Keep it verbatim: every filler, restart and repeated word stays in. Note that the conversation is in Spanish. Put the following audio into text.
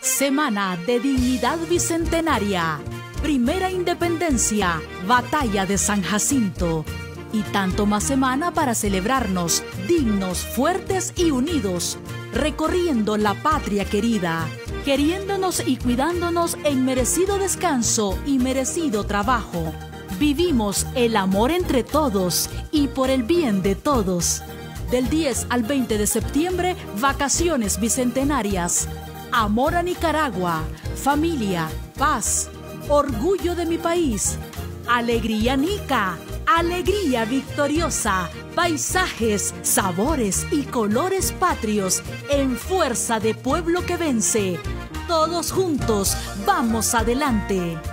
Semana de Dignidad Bicentenaria, Primera Independencia, Batalla de San Jacinto. Y tanto más semana para celebrarnos dignos, fuertes y unidos, recorriendo la patria querida, queriéndonos y cuidándonos en merecido descanso y merecido trabajo. Vivimos el amor entre todos y por el bien de todos. Del diez al veinte de septiembre, vacaciones bicentenarias. Amor a Nicaragua, familia, paz, orgullo de mi país. Alegría Nica, alegría victoriosa, paisajes, sabores y colores patrios en fuerza de pueblo que vence. Todos juntos, vamos adelante.